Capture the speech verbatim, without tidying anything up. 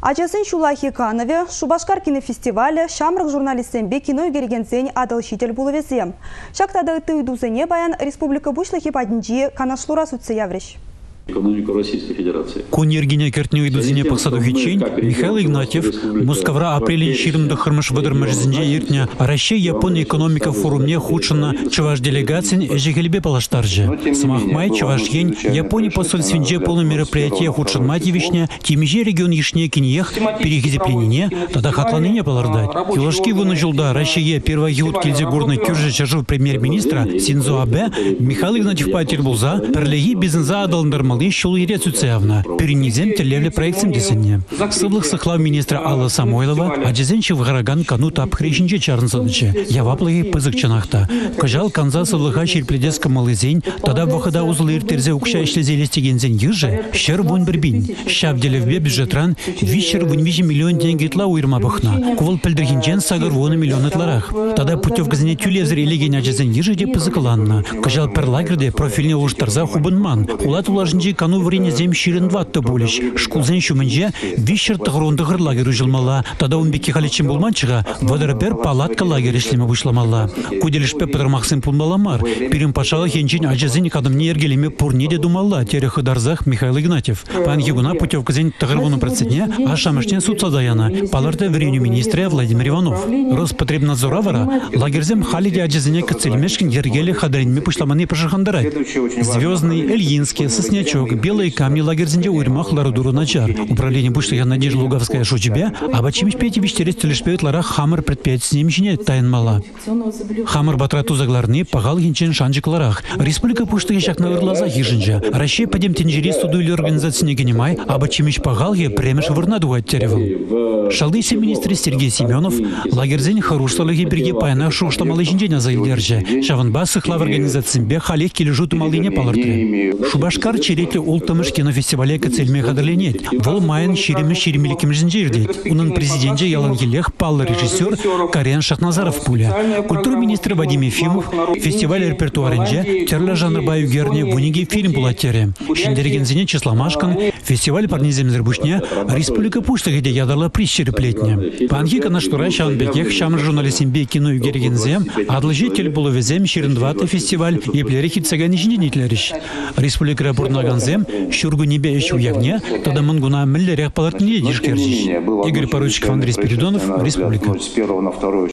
Ачасын Шулахи Канове, Шубашкар кинофестивале, Шамрак журналистенбе кино игергенсен адалшитель булывезем. Шактада ты удузене баян Республика Бушлахи падинджи канашлура суцы яврещ. Экономику Российской Федерации. Конергиня кертню иду зине пахсаду хичень, Михаил Игнатьев, Москвра апрелин ширм до хырмыш выдырмыш зинже иртня, Россия Япония экономика форумне худшина чуваш делегацин эжигельбе палаштарже. Самахмай чуваш ень Япония посоль свинже полное мероприятие худшин мативишня, тимже регион ешне киньех перехизепленине, тогда хатланыне палардать. Юлашки вынужулда Россия первая ют кильзе горной кюрже чажу премьер-министра Синдзо Абе, Михаил Игнатьев патербулза, перлеги бизнеса адалндар Шел и рецуциявна. Перенизем телевле проектом десенне. Сыблых сахлав министра Алла Самойлова, а дезенче в Гараган канута обхрещенче чарнсадыче. Я ваплыги пызыкчанахта. Кажал канза сылыха шерпледеска малызень, тогда выхода узлы иртерзе укшайшле зелестегензень юже, щер вон бербин. Щап делевбе бюджетран, вищер вынвижи миллион деньги тла уйрма бахна. Кувал пельдергенчен сагар вон миллион тларах. Тогда путевка зене тюлев зрелеген ачезень юже де пызыкаланна. Кажал перлагерде профильне уштарза хубынман. Улат улажен кану врене зем ширен ватты булищ. Шкулзен шумынже вишер тагрунды лагерь жилмала. Тогда он беки халичен булманчыга вадарбер палатка лагерь ишлеме вышламала. Куделишпе патырмахсын пулмаламар. Пирим пашала хенчин ажезин кадымне ергелеме пурнеде думала терехы дарзах Михаил Игнатьев. Пан Егуна путевка зен тагырвуну процентне, а шамышнен суд садаяна. Паларте вреню министра Владимир Иванов. Роспотребнадзоравара лагерзем халиде ажезине кацельмешкин ергеле хадаринме пушламаны пашахандарай. Звездный, Ильинский, Соснячок, белые камни лагерзенде уйрмах ларудуру начар. Управление Бушлага Надежда Луговская шучебе, а бачимич пяти вещерец телешпеет лара хамар предприятие с немщине тайн мала. Хамар батрату загларны, пагал гинчен шанджик ларах. Республика Бушлага шак на ирлаза хижинджа. Россия подем тенджери суду или организации не генимай, а бачимич пагал ге премеш варнаду оттеревал. Шалдыси министр Сергей Семенов, лагерзень харуш салыги берги пайна шушта малыжинденя заилдерже. Шаванбасы хлав организации бе халех килежут малыне палартре. Шубашкар черети ултамыш кинофестивале кацельме хадерленет. Вол майын ширеме ширемеликим жинжирдет. Унын президенте ялан елех пал режиссер Карен Шахназаров пуля. Культура министра Вадим Ефимов фестиваль репертуарынже терле жанр баюгерне вуниги фильм булатере. Шиндерегензине Числамашкан фестиваль парниземзербушне Республика Пуштагеде ядала приз череплетне. Панхика на штура шанбекех шамр журналистимбе кино югерегензем адлыжитель буловезем ширендвата фестиваль еплерехит цаганишненитлериш. Республика Рапурнаганзем щургу небе еще уявне, тогда мангуна миллерях палатни дишкерзиш. Игорь Поручиков, Андрей Спиридонов, Республика.